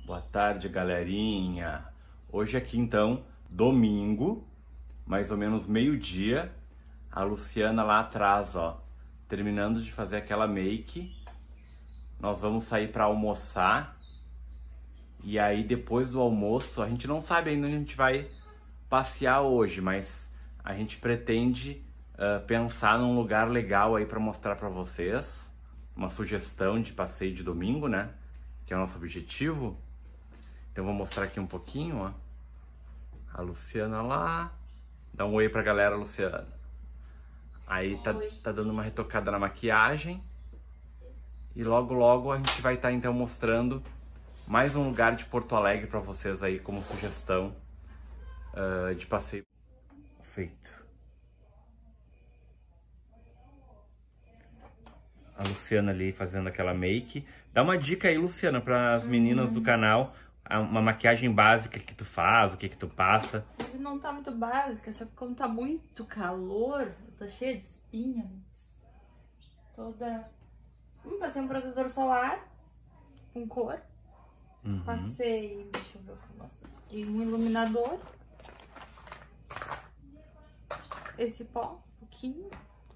Boa tarde, galerinha. Hoje aqui então, domingo, mais ou menos meio-dia, a Luciana lá atrás, ó, terminando de fazer aquela make. Nós vamos sair para almoçar. E aí depois do almoço, a gente não sabe ainda onde a gente vai passear hoje, mas a gente pretende pensar num lugar legal aí para mostrar para vocês. Uma sugestão de passeio de domingo, né? Que é o nosso objetivo. Então vou mostrar aqui um pouquinho, ó. A Luciana lá. Dá um oi pra galera, Luciana. Aí tá dando uma retocada na maquiagem. E logo logo a gente vai estar então mostrando mais um lugar de Porto Alegre pra vocês aí como sugestão de passeio. Feito. A Luciana ali fazendo aquela make. Dá uma dica aí, Luciana, para as meninas do canal. Uma maquiagem básica que tu faz, o que tu passa. Hoje não tá muito básica, só que como tá muito calor, eu tô cheia de espinhas. Toda... Passei um protetor solar com cor. Passei, deixa eu ver o que eu mostro aqui, um iluminador. Esse pó, um pouquinho.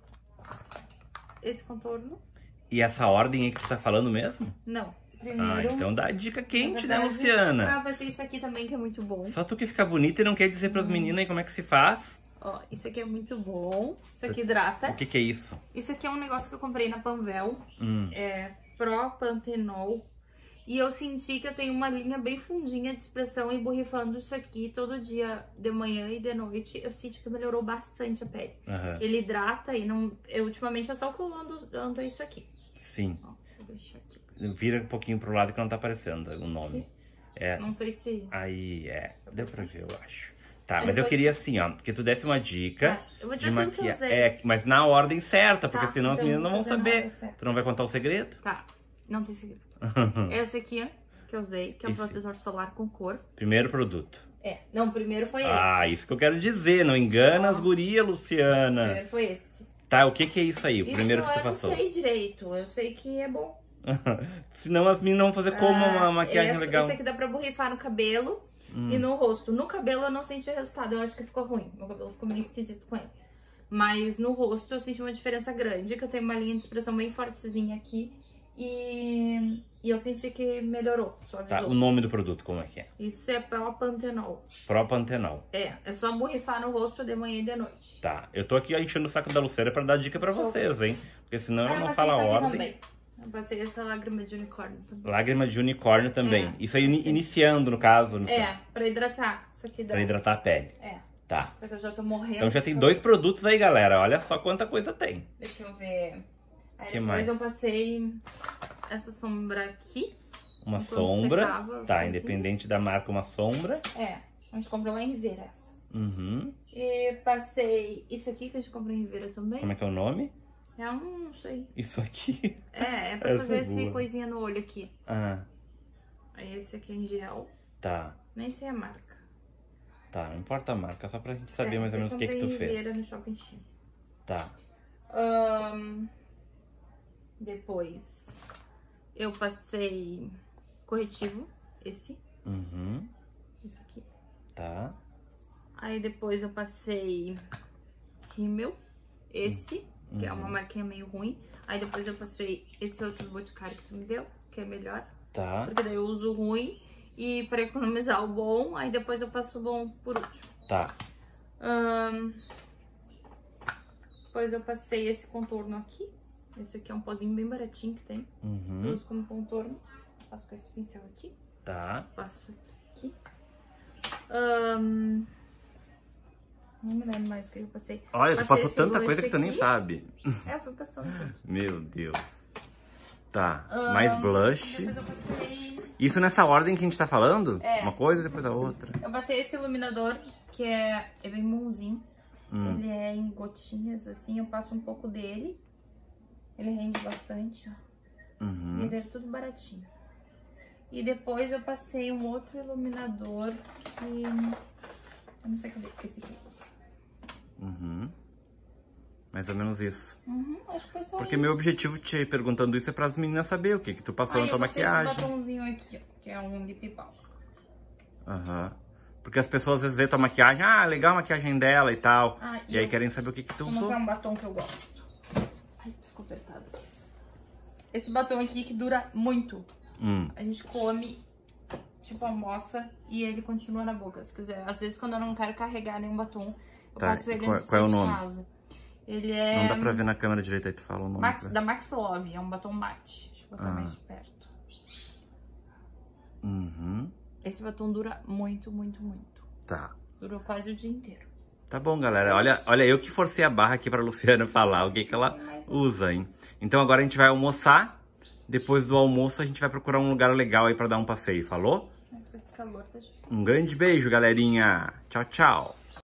Esse contorno. E essa ordem aí que tu tá falando mesmo? Não. Primeiro, então dá a dica quente, né, Luciana? Eu passei isso aqui também, que é muito bom. Só tu que fica bonita e não quer dizer pras meninas aí como é que se faz. Ó, isso aqui é muito bom. Isso aqui hidrata. O que é isso? Isso aqui é um negócio que eu comprei na Panvel. É Propantenol. E eu senti que eu tenho uma linha bem fundinha de expressão e borrifando isso aqui todo dia, de manhã e de noite. Eu senti que melhorou bastante a pele. Ele hidrata e não... ultimamente é só que eu ando isso aqui. Sim. Ó, vou deixar aqui. Vira um pouquinho pro lado que não tá aparecendo o nome. Não sei se... Aí, deu pra ver, eu acho. Tá, mas eu queria assim, ó, que tu desse uma dica eu vou dizer de tudo que eu usei. mas na ordem certa, porque Tá, senão as então meninas não vão vou fazer saber. na ordem certa. Tu não vai contar o segredo? Tá, não tem segredo. Esse aqui, que eu usei, que é o protetor solar com cor. Primeiro produto. Não, primeiro foi esse. Ah, isso que eu quero dizer, não engana as gurias, Luciana. Primeiro foi esse. Tá, o que é isso aí, o primeiro que tu passou? Eu não sei direito, eu sei que é bom. Senão as meninas vão fazer como uma maquiagem legal. Esse aqui dá pra borrifar no cabelo e no rosto. No cabelo eu não senti resultado, eu acho que ficou ruim. Meu cabelo ficou meio esquisito com ele. Mas no rosto eu senti uma diferença grande, que eu tenho uma linha de expressão bem fortezinha aqui. E eu senti que melhorou, suavizou. Tá, o nome do produto como é que é? Isso é Propantenol. Propantenol. É só borrifar no rosto de manhã e de noite. Tá, eu tô aqui enchendo o saco da Luciana pra dar dica pra vocês, hein? Porque senão ela não fala a ordem. Também. Eu passei essa lágrima de unicórnio também. Lágrima de unicórnio também. Isso aí iniciando, no caso. Pra hidratar. Isso aqui dá. Pra hidratar a pele. Tá. Só que eu já tô morrendo. Então já tem 2 produtos aí, galera. Olha só quanta coisa tem. Deixa eu ver. Aí que depois mais? eu passei essa sombra aqui. Uma sombra. Secava, tá, independente da marca, uma sombra. A gente comprou lá em Vera essa. E passei isso aqui que a gente comprou em Vera também. como é que é o nome? Não sei. Isso aqui. É pra fazer essa coisinha no olho aqui. Aí esse aqui é em gel. Tá. Nem sei a marca. Tá, não importa a marca, só pra gente saber mais ou menos o que tu fez. Vera no Shopping China. Tá. Depois eu passei corretivo, esse. Esse aqui. Tá. Aí depois eu passei rímel, esse, que é uma marquinha meio ruim. Aí depois eu passei esse outro do Boticário que tu me deu, que é melhor. Tá. Porque daí eu uso o ruim e pra economizar o bom, aí depois eu passo o bom por último. Tá. Depois eu passei esse contorno aqui. Esse aqui é um pozinho bem baratinho que tem. Eu uso como contorno. Passo com esse pincel aqui. Tá. Passo aqui. Não me lembro mais o que eu passei. Olha, tu passou tanta blush coisa que tu nem sabe. Eu fui passando. Meu Deus. Tá, mais blush. Depois eu passei... Isso nessa ordem que a gente tá falando? Uma coisa depois a outra. Eu passei esse iluminador, que é bem bonzinho. Ele é em gotinhas, assim, eu passo um pouco dele. Ele rende bastante, ó. Ele é tudo baratinho. E depois eu passei um outro iluminador que... Eu não sei cadê. Esse aqui. Mais ou menos isso. Acho que foi só Porque isso. meu objetivo te perguntando isso é para as meninas saber o que tu passou na tua maquiagem. Esse batomzinho aqui, ó, que é um lip balm. Porque as pessoas às vezes veem tua maquiagem, ah, legal a maquiagem dela e tal. E aí querem saber o que tu usou. Vou mostrar um batom que eu gosto. Ai, ficou apertado. Esse batom aqui que dura muito. A gente come, tipo, almoça e ele continua na boca, se quiser. Às vezes quando eu não quero carregar nenhum batom, eu passo ele antes de sair de casa. Ele é... Não dá pra ver na câmera direito, aí tu fala o nome. Da Max Love, é um batom matte. Deixa eu botar mais de perto. Esse batom dura muito, muito, muito. Tá. Durou quase o dia inteiro. Tá bom, galera. Olha, eu que forcei a barra aqui pra Luciana falar o que ela usa, hein? Então agora a gente vai almoçar. Depois do almoço a gente vai procurar um lugar legal aí pra dar um passeio, falou? Esse calor tá difícil. Um grande beijo, galerinha. Tchau, tchau.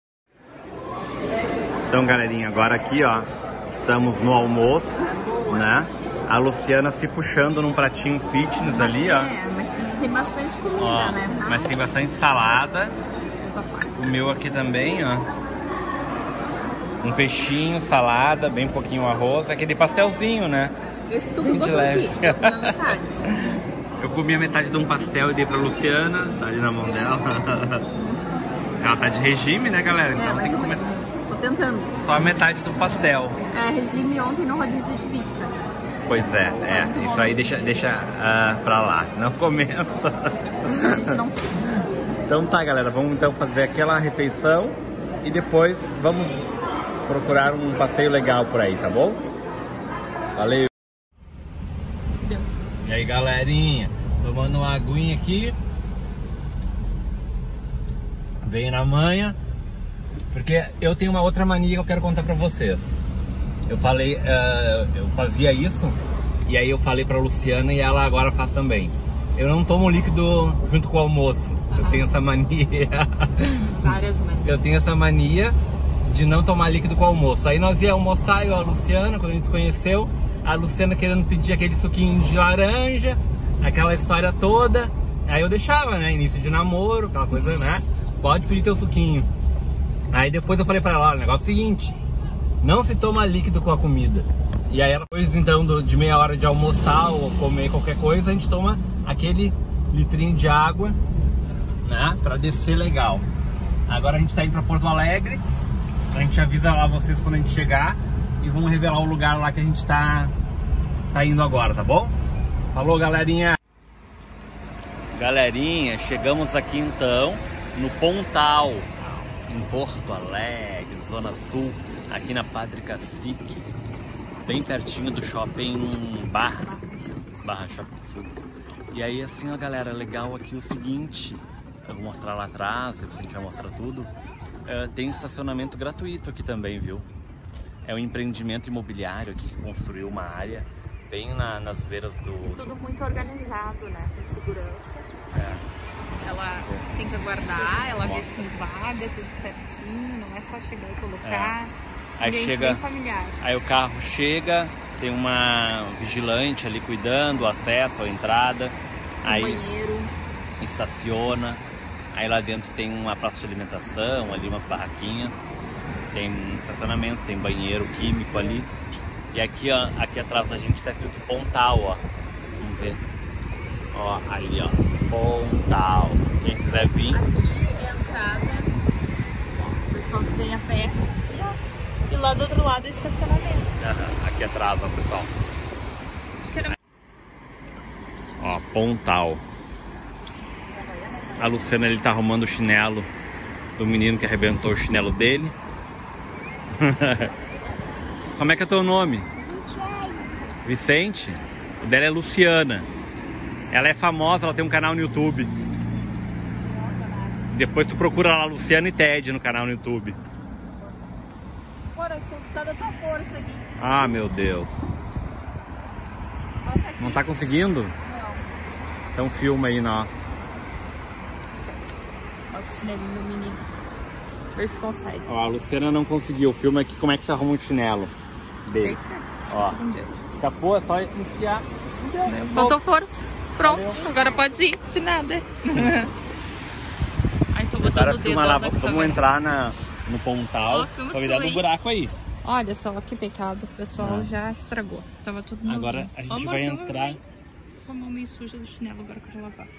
Então, galerinha, agora aqui, ó, estamos no almoço, né? A Luciana se puxando num pratinho fitness ali, ó. Mas tem bastante comida, né? Mas tem bastante salada. O meu aqui também, ó. Um peixinho, salada, bem pouquinho arroz. Aquele pastelzinho, né? Esse tudo botou aqui, eu comi a metade. Eu comi a metade de um pastel e dei pra Luciana, tá ali na mão dela. Ela tá de regime, né, galera? Então mais tem que ou comer menos. Tô tentando. só a metade do pastel. Regime ontem no rodízio de pizza. Pois é, isso aí deixa pra lá, não começa. A gente não... Então tá, galera, vamos então fazer aquela refeição e depois vamos procurar um passeio legal por aí, tá bom? Valeu! E aí, galerinha, tomando uma aguinha aqui, bem na manhã, porque eu tenho uma outra mania que eu quero contar pra vocês. Eu falei, eu fazia isso, e aí eu falei pra Luciana e ela agora faz também. Eu não tomo líquido junto com o almoço, eu tenho essa mania. Várias manias. Eu tenho essa mania de não tomar líquido com o almoço. Aí nós ia almoçar, eu e a Luciana, quando a gente se conheceu, a Luciana querendo pedir aquele suquinho de laranja, aquela história toda. Aí eu deixava, né? Início de namoro, aquela coisa, né? Pode pedir teu suquinho. Aí depois eu falei pra ela, olha, o negócio é o seguinte, não se toma líquido com a comida. E aí depois então de meia hora de almoçar ou comer qualquer coisa, a gente toma aquele litrinho de água, né? Pra descer legal. Agora a gente tá indo pra Porto Alegre. A gente avisa lá vocês quando a gente chegar e vamos revelar o lugar lá que a gente tá indo agora, tá bom? Falou, galerinha! Galerinha, chegamos aqui então no Pontal, em Porto Alegre, Zona Sul, aqui na Padre Cacique, bem pertinho do shopping Barra Shopping Sul. E aí assim, ó, galera, legal aqui o seguinte, eu vou mostrar lá atrás, depois a gente vai mostrar tudo. Tem estacionamento gratuito aqui também, viu? É um empreendimento imobiliário aqui que construiu uma área bem nas beiras do... Tudo muito organizado, né? Com segurança. Ela tem que aguardar, ela vê se tem vaga, tudo certinho, não é só chegar e colocar. Aí chega, bem familiar. Aí o carro chega, tem uma vigilante ali cuidando, o acesso, a entrada. Aí banheiro. Estaciona. Aí lá dentro tem uma praça de alimentação, ali umas barraquinhas, tem estacionamento, tem banheiro químico ali. E aqui, ó, aqui atrás da gente tá escrito Pontal, ó. Vamos ver. Ó, ali, ó, Pontal. Quem quiser vir. Aqui é a entrada. O pessoal que vem a pé. E lá do outro lado é estacionamento. Aqui atrás, ó, pessoal. Acho que era... Ó, Pontal. A Luciana, ele tá arrumando o chinelo do menino que arrebentou o chinelo dele. Como é que é teu nome? Vicente. O dela é Luciana. Ela é famosa, ela tem um canal no YouTube. Depois tu procura lá Luciana e Ted no canal no YouTube. Agora, estou precisando da tua força aqui. Ah, meu Deus. Não tá conseguindo? Não. Então filma aí, nossa. Olha o chinelinho do menino. Vê se consegue. Ó, a Luciana não conseguiu. Filma aqui como é que você arruma o chinelo dele. Eita. Ó, escapou, é só enfiar. Faltou força. Pronto, valeu. agora pode ir, de nada. Aí tô botando Agora o dedo filma lá, vai vamos ficar entrar no Pontal. Ó, filma Pra cuidar tu, do hein? buraco aí. Olha só, que pecado. O pessoal já estragou. Tava tudo novinho. Agora a gente vai entrar... Com a mão meio suja do chinelo agora que eu vou lavar.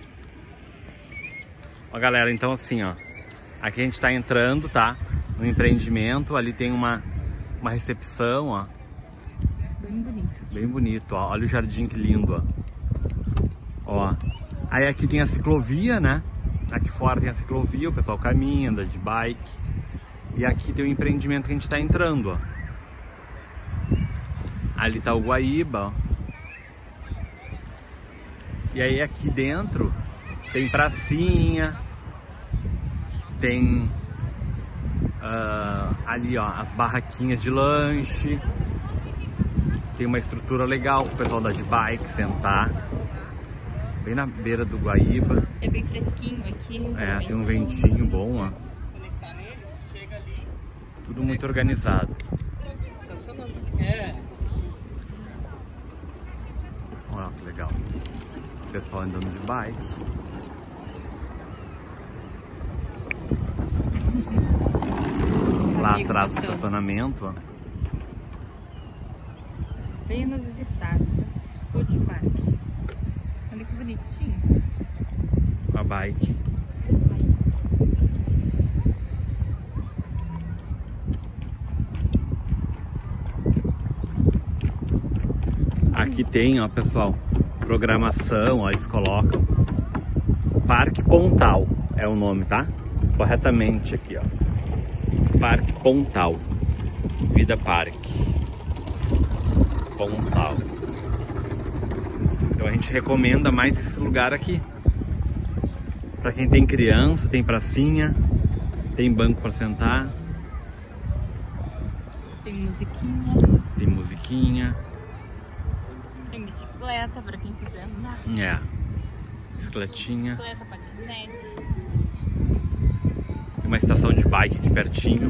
Ó, galera, então assim, ó. Aqui a gente tá entrando, tá? No empreendimento. Ali tem uma recepção, ó. Bem bonito. Bem bonito, ó. Olha o jardim que lindo, ó. Ó. Aí aqui tem a ciclovia, né? Aqui fora tem a ciclovia, o pessoal caminha, anda de bike. E aqui tem o empreendimento que a gente tá entrando, ó. Ali tá o Guaíba, ó. E aí aqui dentro tem pracinha, tem ali, ó, as barraquinhas de lanche. Tem uma estrutura legal pro pessoal dar de bike, sentar. Bem na beira do Guaíba. É bem fresquinho aqui. É, tem um ventinho bom, ó. Tudo muito organizado. Olha que legal. O pessoal andando de bike. Lá atrás do estacionamento, ó. Bem inusitado. Food park. Olha que bonitinho. A bike. Aqui tem, ó, pessoal, programação, ó, eles colocam Parque Pontal, é o nome, tá? Corretamente aqui, ó. Parque Pontal. Vida Parque Pontal. Então a gente recomenda mais esse lugar aqui. Pra quem tem criança, tem pracinha, tem banco pra sentar. Tem musiquinha. Tem musiquinha. Tem bicicleta pra quem quiser andar. É. Bicicletinha. Bicicleta, patinete. Tem uma estação de bike aqui pertinho.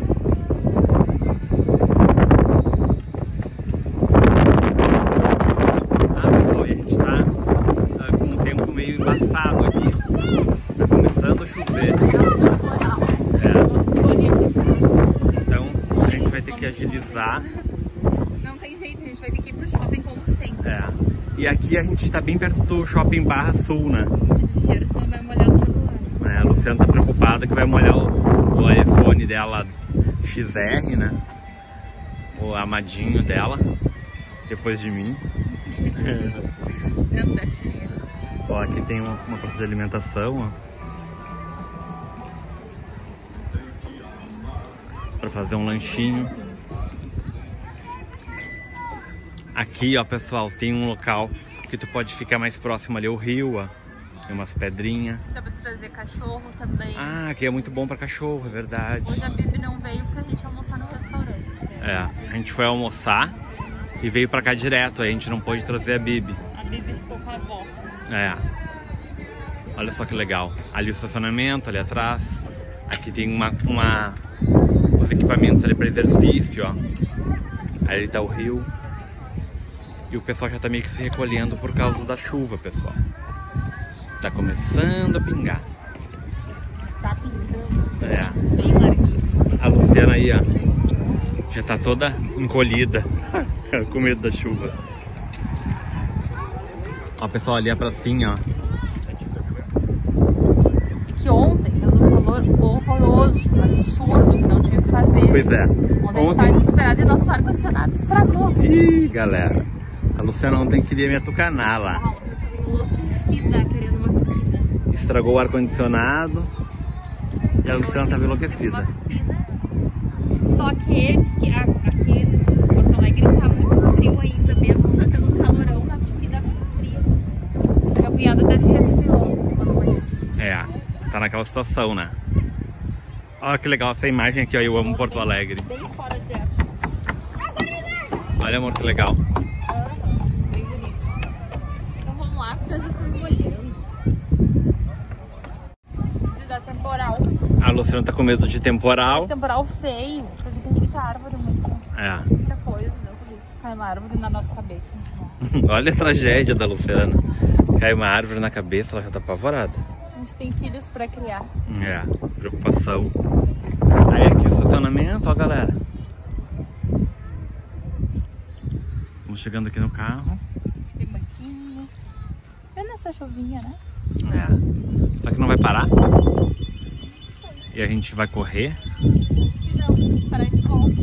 Pessoal, e a gente tá com um tempo meio embaçado aqui. Tá começando a chover. Então a gente vai ter que agilizar. Não tem jeito, a gente vai ter que ir pro shopping como sempre. E aqui a gente tá bem perto do shopping Barra Sul, né? De ligeiro, senão vai molhar o celular. A Luciana tá preocupada que vai molhar o iPhone dela XR, né? O amadinho dela, depois de mim. Ó, aqui tem uma praça de alimentação, ó. Pra fazer um lanchinho. Aqui, ó, pessoal, tem um local que tu pode ficar mais próximo ali ao rio, ó. Tem umas pedrinhas. Dá pra trazer cachorro também. Ah, aqui é muito bom pra cachorro, é verdade. Hoje a Bibi não veio porque a gente ia almoçar no restaurante. É, a gente foi almoçar e veio pra cá direto, aí a gente não pôde trazer a Bibi. A Bibi ficou com a avó. É. Olha só que legal. Ali o estacionamento, ali atrás. Aqui tem os equipamentos ali pra exercício, ó. Ali tá o rio. E o pessoal já tá meio que se recolhendo por causa da chuva, pessoal. Tá começando a pingar. Tá pingando. É. Bem larguinho. A Luciana aí, ó, já tá toda encolhida com medo da chuva. Ó, pessoal, ali a pracinha, ó. E que ontem fez um calor horroroso, um absurdo, que não tinha o que fazer. Pois é. Ontem a gente tava desesperado e nosso ar-condicionado estragou. Ih, galera. A Luciana ontem queria me atucanar lá. Enlouquecida, querendo uma piscina. Estragou o ar-condicionado e a Luciana tava enlouquecida. Só que aqui em Porto Alegre tá muito frio ainda, mesmo fazendo um calorão, na piscina fria. Meu cunhado até se resfriou uma noite. É, tá naquela situação, né? Olha que legal essa imagem aqui, ó. Eu amo Porto Alegre. Bem fora de época. Olha, amor, que legal. Bem bonito. Então vamos lá, porque eu já tô molhando. De dar temporal. A Luciana tá com medo de temporal. Temporal feio, porque tem muita árvore, muita coisa, Deus do céu. Cai uma árvore na nossa cabeça. Olha a tragédia da Luciana. Cai uma árvore na cabeça, ela já tá apavorada. A gente tem filhos pra criar. É, preocupação. Aí aqui o estacionamento, ó, galera. Estamos chegando aqui no carro. Tem banquinho. É nessa chuvinha, né? É. Só que não vai parar. E a gente vai correr. E não, parar de correr.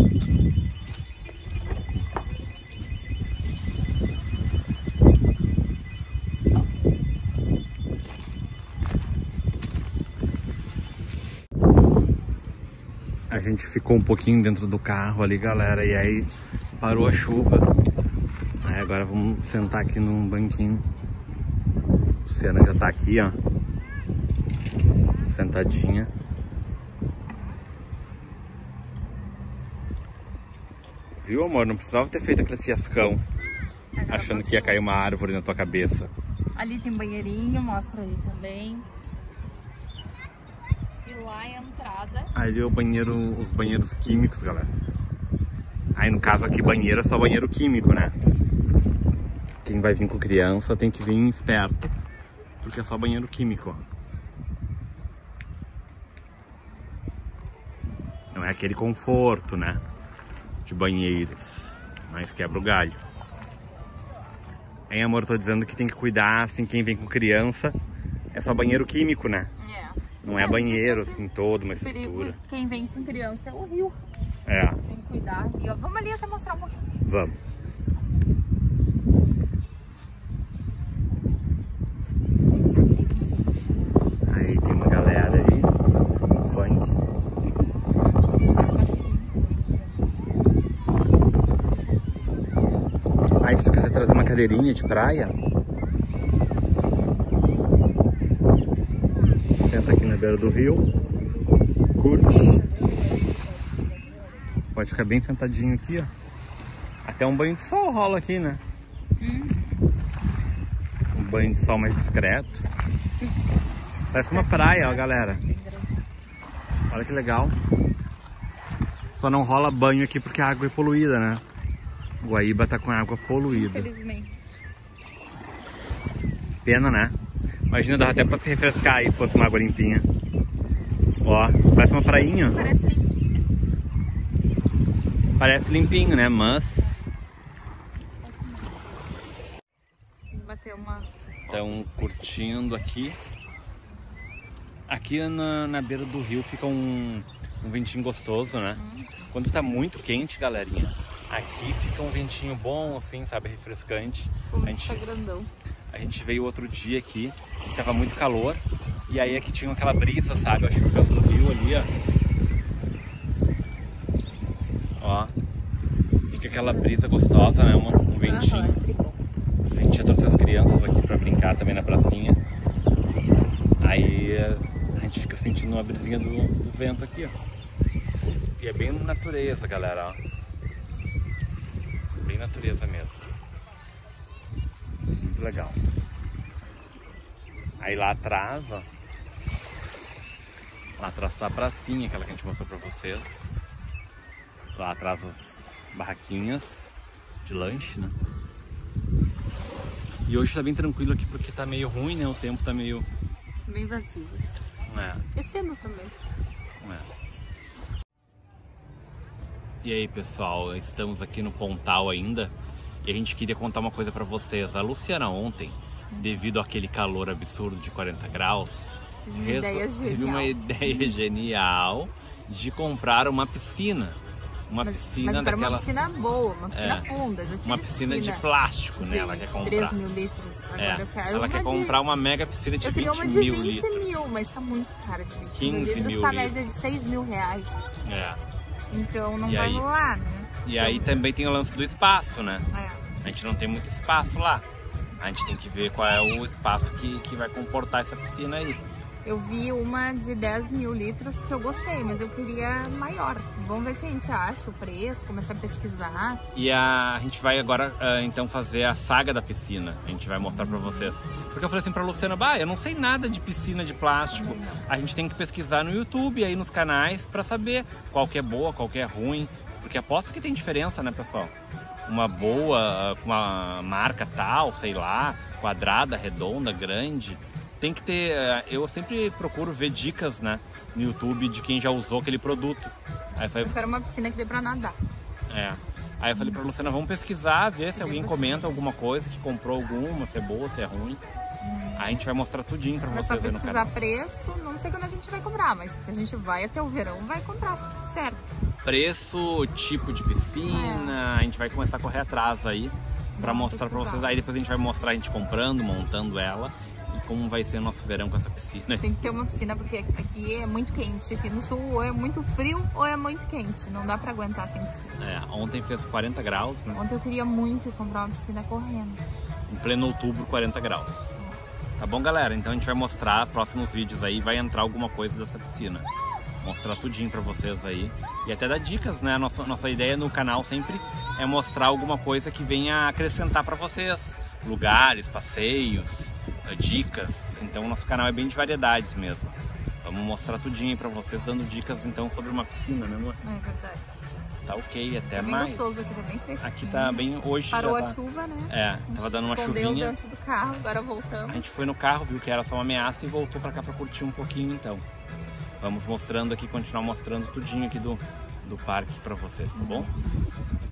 A gente ficou um pouquinho dentro do carro ali, galera, e aí parou a chuva. Aí agora vamos sentar aqui num banquinho. A Luciana já tá aqui, ó, sentadinha. Viu, amor? Não precisava ter feito aquele fiascão, achando que ia cair uma árvore na tua cabeça. Ali tem banheirinho, mostra ali também. Lá é a entrada. Aí é o banheiro, os banheiros químicos, galera. Aí no caso aqui banheiro é só banheiro químico, né? Quem vai vir com criança tem que vir esperto, porque é só banheiro químico, ó. Não é aquele conforto, né? De banheiros, mas quebra o galho. Hein, amor? Tô dizendo que tem que cuidar, assim, quem vem com criança é só banheiro químico, né? Não é banheiro, assim, todo, uma estrutura. Perigo, quem vem com criança é o rio. É. Tem que cuidar. E, ó, vamos ali até mostrar um pouquinho. Vamos. Aí tem uma galera aí, um funk. Aí se tu quiser trazer uma cadeirinha de praia, senta aqui na beira do rio, curte. Pode ficar bem sentadinho aqui, ó. Até um banho de sol rola aqui, né? Um banho de sol mais discreto. Parece uma praia, ó, galera. Olha que legal. Só não rola banho aqui porque a água é poluída, né? Guaíba tá com água poluída. Infelizmente. Pena, né? Imagina, dava até pra se refrescar aí, se fosse uma água limpinha. Ó, parece uma prainha. Parece limpinho. Parece limpinho, né? Mas... Bater uma... Estão curtindo aqui. Aqui na beira do rio fica um ventinho gostoso, né? Quando tá muito quente, galerinha, aqui fica um ventinho bom, assim, sabe? Refrescante. Como tá grandão. A gente veio outro dia aqui, tava muito calor, e aí aqui tinha aquela brisa, sabe? Eu acho que por causa do rio ali, ó. Ó. Fica aquela brisa gostosa, né? Um ventinho. A gente já trouxe as crianças aqui pra brincar também na pracinha. Aí a gente fica sentindo uma brisinha do vento aqui, ó. E é bem natureza, galera, ó. Bem natureza mesmo. Muito legal. Aí lá atrás, ó. Lá atrás tá a pracinha, aquela que a gente mostrou pra vocês. Lá atrás as barraquinhas de lanche, né? E hoje tá bem tranquilo aqui porque tá meio ruim, né? O tempo tá meio... bem vazio. É. Esse ano também. É. E aí, pessoal, estamos aqui no Pontal ainda. E a gente queria contar uma coisa pra vocês. A Luciana ontem, devido àquele calor absurdo de 40 graus, teve uma ideia genial de comprar uma piscina. Uma piscina daquela... uma piscina boa, uma piscina funda. Já uma piscina de plástico, né? Ela quer comprar 3 mil litros. Agora eu quero ela quer comprar uma mega piscina de 20 mil litros. Eu queria uma de 20 mil, mas tá muito cara de 20 mil litros. Tá a média de 6 mil reais. É. Então não vai rolar, né? E aí também tem o lance do espaço, né? É. A gente não tem muito espaço lá. A gente tem que ver qual é o espaço que vai comportar essa piscina aí. Eu vi uma de 10 mil litros que eu gostei, mas eu queria maior. Vamos ver se a gente acha o preço, começar a pesquisar. E a gente vai agora, então, fazer a saga da piscina. A gente vai mostrar pra vocês. Porque eu falei assim pra Luciana, eu não sei nada de piscina de plástico. A gente tem que pesquisar no YouTube, aí nos canais, pra saber qual que é boa, qual que é ruim. Porque aposto que tem diferença, né, pessoal? Uma boa, com uma marca tal, sei lá, quadrada, redonda, grande... Tem que ter, eu sempre procuro ver dicas, né, no YouTube de quem já usou aquele produto. Aí eu quero uma piscina que dê pra nadar. É. Aí eu falei pra Luciana, vamos pesquisar, ver se alguém comenta alguma coisa, que comprou alguma, se é boa, se é ruim. Aí a gente vai mostrar tudinho pra vocês aí no canal. Pesquisar preço, não sei quando a gente vai comprar, mas a gente vai até o verão, vai comprar certo. Preço, tipo de piscina, a gente vai começar a correr atrás aí pra mostrar pra vocês. Aí depois a gente vai mostrar a gente comprando, montando ela e como vai ser o nosso verão com essa piscina. Tem que ter uma piscina porque aqui é muito quente, aqui no sul ou é muito frio ou é muito quente, não dá pra aguentar sem piscina. É, ontem fez 40 graus, né? Ontem eu queria muito comprar uma piscina correndo. Em pleno outubro, 40 graus. Tá bom, galera? Então a gente vai mostrar próximos vídeos aí, vai entrar alguma coisa dessa piscina. Mostrar tudinho pra vocês aí. E até dar dicas, né? Nossa ideia no canal sempre é mostrar alguma coisa que venha acrescentar pra vocês. Lugares, passeios, dicas. Então o nosso canal é bem de variedades mesmo. Vamos mostrar tudinho aí pra vocês, dando dicas então sobre uma piscina, né, amor? É verdade. Tá ok, até tá bem mais. Gostoso aqui, tá bem fresquinho. Aqui tá bem, hoje parou já a chuva, né? É, tava dando uma escondeu chuvinha. dentro do carro, agora voltamos. A gente foi no carro, viu que era só uma ameaça e voltou pra cá pra curtir um pouquinho então. Vamos mostrando aqui, continuar mostrando tudinho aqui do parque pra vocês, tá bom?